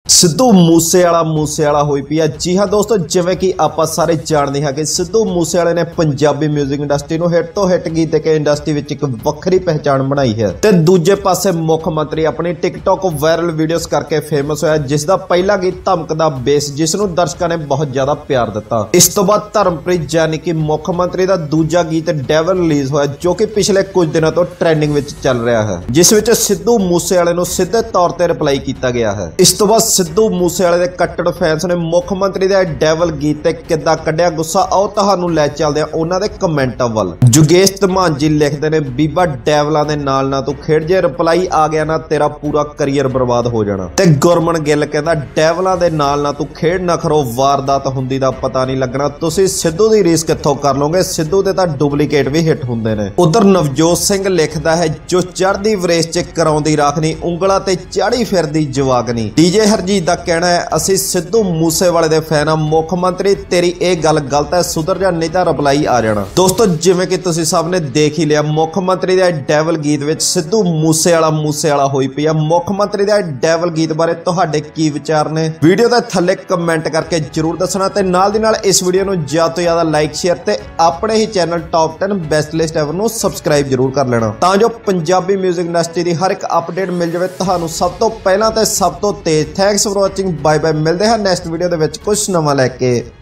ਸਿੱਧੂ ਮੂਸੇਵਾਲਾ ਹੋਈ ਪਈ ਆ। ਜੀ ਹਾਂ ਦੋਸਤੋ, ਜਿਵੇਂ ਕਿ ਆਪਾਂ ਸਾਰੇ ਜਾਣਦੇ ਹਾਂ ਕਿ ਸਿੱਧੂ ਮੂਸੇਵਾਲੇ ਨੇ ਪੰਜਾਬੀ 뮤직 ਇੰਡਸਟਰੀ ਨੂੰ ਹਿੱਟ ਤੋਂ ਹਿੱਟ ਗੀਤ ਦੇ ਕੇ ਇੰਡਸਟਰੀ ਵਿੱਚ ਇੱਕ ਵੱਖਰੀ ਪਹਿਚਾਣ ਬਣਾਈ ਹੈ ਤੇ ਦੂਜੇ ਪਾਸੇ ਮੁੱਖ ਮੰਤਰੀ ਆਪਣੀ ਟਿਕਟੌਕ ਵਾਇਰਲ ਵੀਡੀਓਜ਼ ਕਰਕੇ ਫੇਮਸ ਹੋਇਆ, ਜਿਸ ਦਾ ਪਹਿਲਾ ਗੀਤ ਧਮਕਦਾ ਬੇਸ, ਜਿਸ ਨੂੰ ਦਰਸ਼ਕਾਂ ਨੇ ਬਹੁਤ ਜ਼ਿਆਦਾ ਪਿਆਰ ਦਿੱਤਾ। ਇਸ ਤੋਂ ਬਾਅਦ ਧਰਮਪ੍ਰੀਤ ਜਾਨੀ ਕਿ ਮੁੱਖ ਮੰਤਰੀ ਦਾ ਦੂਜਾ ਗੀਤ ਡੈਵਲ ਰਿਲੀਜ਼ ਹੋਇਆ, ਜੋ ਕਿ ਪਿਛਲੇ ਕੁਝ ਦਿਨਾਂ ਤੋਂ ਟ੍ਰੈਂਡਿੰਗ ਵਿੱਚ ਚੱਲ ਰਿਹਾ ਹੈ, ਜਿਸ ਵਿੱਚ ਸਿੱਧੂ ਮੂਸੇਵਾਲੇ ਨੂੰ ਸਿੱਧੇ ਤੌਰ ਤੇ ਰਿਪਲਾਈ ਕੀਤਾ ਗਿਆ ਹੈ। ਇਸ ਤੋਂ ਬਾਅਦ ਸਿੱਧੂ ਮੂਸੇਵਾਲੇ ਦੇ ਕੱਟੜ ਫੈਨਸ ਨੇ ਮੁੱਖ ਮੰਤਰੀ ਦੇ ਡੈਵਲ ਗੀਤ ਤੇ ਕਿੱਦਾਂ ਕੱਢਿਆ ਗੁੱਸਾ, ਆਓ ਤੁਹਾਨੂੰ ਲੈ ਚੱਲਦੇ ਹਾਂ ਉਹਨਾਂ ਦੇ ਕਮੈਂਟਾਂ ਵੱਲ। ਜੁਗੇਸ਼ ਧਮਾਨ ਜੀ ਲਿਖਦੇ ਨੇ, ਬੀਬਾ ਡੈਵਲਾਂ ਦੇ ਨਾਲ ਨਾ ਤੂੰ ਖੇਡ, ਜੇ ਰਿਪਲਾਈ ਆ ਗਿਆ ਨਾ ਤੇਰਾ ਪੂਰਾ ਕਰੀਅਰ ਬਰਬਾਦ ਹੋ ਜਾਣਾ। ਤੇ ਗੁਰਮਨ ਗਿੱਲ ਕਹਿੰਦਾ, ਡੈਵਲਾਂ ਦੇ ਨਾਲ ਨਾ ਤੂੰ ਖੇਡ ਨਾ ਕਰੋ, ਵਾਰਦਾਤ ਹੁੰਦੀ ਦਾ ਪਤਾ ਨਹੀਂ ਲੱਗਣਾ, ਤੁਸੀਂ ਸਿੱਧੂ ਦੀ ਰੀਸ ਕਿੱਥੋਂ ਕਰ ਲੋਗੇ, ਸਿੱਧੂ ਦੇ ਤਾਂ ਡੁਪਲੀਕੇਟ ਵੀ ਹਿੱਟ ਹੁੰਦੇ ਨੇ। ਉਧਰ ਨਵਜੋਤ ਸਿੰਘ ਲਿਖਦਾ ਹੈ, ਜੋ ਚੜ੍ਹਦੀ ਵਰੇਸ ਚ ਕਰਾਉਂਦੀ ਰਾਖਨੀ, ਉਂਗਲਾਂ ਤੇ ਚਾੜੀ ਫਿਰਦੀ ਜਵਾਗਨੀ। ਡੀਜੇ ਹਰਜੀਤ ਦਾ ਕਹਿਣਾ ਹੈ, ਅਸੀਂ ਸਿੱਧੂ ਮੂਸੇਵਾਲੇ ਦੇ ਫੈਨ ਆ, ਮੁੱਖ ਮੰਤਰੀ ਤੇਰੀ ਇਹ ਗੱਲ ਗਲਤ ਹੈ, ਸੁਧਰ ਜਾ ਨਹੀਂ ਤਾਂ ਰਿਪਲਾਈ ਆ ਜਾਣਾ। ਦੋਸਤੋ, ਜਿਵੇਂ ਕਿ ਤੁਸੀਂ ਸਭ ਨੇ ਦੇਖ ਹੀ ਲਿਆ, ਮੁੱਖ ਮੰਤਰੀ ਦੇ ਡੈਵਲ ਗੀਤ ਵਿੱਚ ਸਿੱਧੂ ਮੂਸੇਵਾਲਾ ਹੋਈ ਪਈ ਆ। ਮੁੱਖ ਮੰਤਰੀ ਦੇ ਡੈਵਲ ਗੀਤ ਬਾਰੇ ਤੁਹਾਡੇ ਕੀ ਵਿਚਾਰ ਨੇ, ਵੀਡੀਓ ਦੇ ਥੱਲੇ ਕਮੈਂਟ ਕਰਕੇ ਜਰੂਰ ਦੱਸਣਾ ਤੇ ਨਾਲ ਦੀ ਨਾਲ ਇਸ ਵੀਡੀਓ ਨੂੰ ਜ਼ਿਆਦਾ ਤੋਂ ਜ਼ਿਆਦਾ ਲਾਈਕ ਸ਼ੇਅਰ ਤੇ ਆਪਣੇ ਹੀ channel top 10 best list ever ਨੂੰ ਸਬਸਕ੍ਰਾਈਬ ਜਰੂਰ ਕਰ ਲੈਣਾ, ਤਾਂ ਜੋ ਪੰਜਾਬੀ 뮤직 ਇੰਡਸਟਰੀ ਦੀ ਹਰ ਇੱਕ ਅਪਡੇਟ ਮਿਲ ਜਾਵੇ ਤੁਹਾਨੂੰ ਸਭ ਤੋਂ ਪਹਿਲਾਂ ਤੇ ਸਭ ਤੋਂ ਤੇਜ਼। Thanks for watching, bye bye. ਮਿਲਦੇ ਹਾਂ ਨੈਕਸਟ ਵੀਡੀਓ ਦੇ ਵਿੱਚ ਕੁਝ ਨਵਾਂ ਲੈ ਕੇ।